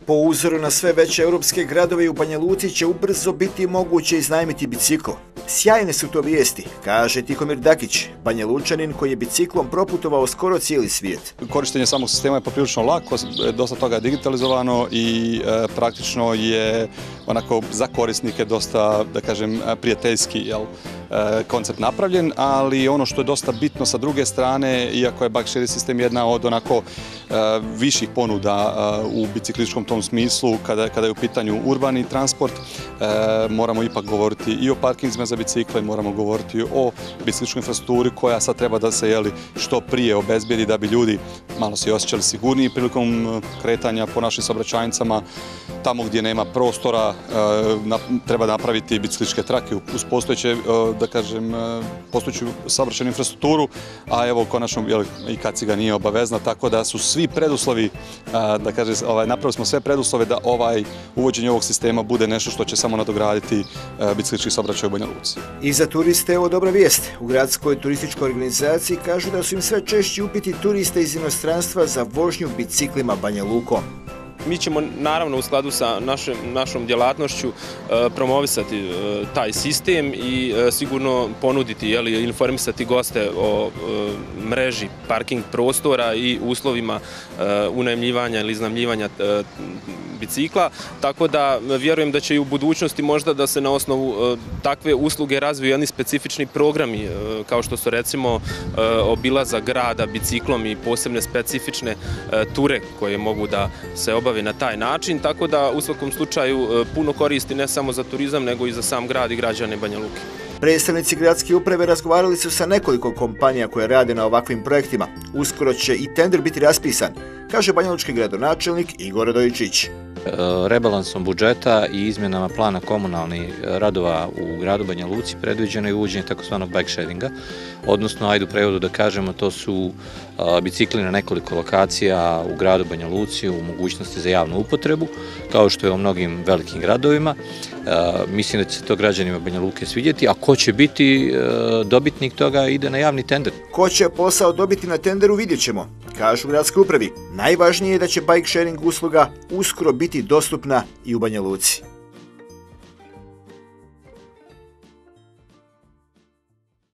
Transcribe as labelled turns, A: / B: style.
A: Po uzoru na sve veće europske gradove u Banja Luci će ubrzo biti moguće iznajmiti bicikl. Sjajne su to vijesti, kaže Tihomir Dakić, Banja Lučanin koji je biciklom proputovao skoro cijeli svijet.
B: Korištenje samog sistema je poprilično lako, dosta toga je digitalizovano i praktično je onako za korisnike dosta, da kažem, prijateljski koncept napravljen, ali ono što je dosta bitno sa druge strane, iako je bike sharing sistem jedna od onako viših ponuda u biciklističkom tom smislu, kada je u pitanju urbani transport, moramo ipak govoriti i o parkingima za bicikle, moramo govoriti o biciklističkoj infrastrukturi koja sad treba da se što prije obezbijedi da bi ljudi malo se osjećali sigurniji prilikom kretanja po našim saobraćajnicama. Tamo gdje nema prostora treba napraviti biciklističke trake uz postojeće, da kažem, postojeću saobraćajnu infrastrukturu, a evo konačno i kaciga nije obavezna, tako da su svi preduslovi, da kažem, napravili smo sve preduslove da uvođenje ovog sistema bude nešto što će samo nadograditi biciklistički saobraćaj u Banja Luci.
A: I za turiste je ovo dobra vijest. U gradskoj turističkoj organizaciji kažu da su im sve češći upiti turiste iz inostranstva za vožnju biciklima Banja Lukom.
C: Mi ćemo naravno u skladu sa našom djelatnošću promovisati taj sistem i sigurno ponuditi, informisati goste o mreži parking prostora i uslovima unajmljivanja ili iznajmljivanja bicikla, tako da vjerujem da će i u budućnosti možda da se na osnovu takve usluge razviju jedni specifični programi, kao što su recimo obilazak grada biciklom i posebne specifične ture koje mogu da se obave na taj način, tako da u svakom slučaju puno koristi ne samo za turizam nego i za sam grad i građane Banja Luke.
A: Predstavnici gradske uprave razgovarali su sa nekoliko kompanija koje rade na ovakvim projektima. Uskoro će i tender biti raspisan, kaže banjalučki gradonačelnik Igor Radojičić.
D: Rebalansom budžeta i izmjenama plana komunalnih radova u gradu Banja Luci predviđeno je uvođenje takozvanog bike sharinga, odnosno, ajde u prevodu da kažemo, to su bicikli na nekoliko lokacija u gradu Banja Luci u mogućnosti za javnu upotrebu, kao što je u mnogim velikim gradovima. Mislim da će se to građanima Banja Luke svidjeti, a ko će biti dobitnik toga ide na javni tender.
A: Ko će posao dobiti na tenderu vidjet ćemo, kažu u gradskoj upravi. Najvažnije je da će bike sharing usluga uskoro biti dostupna i u Banja Luci.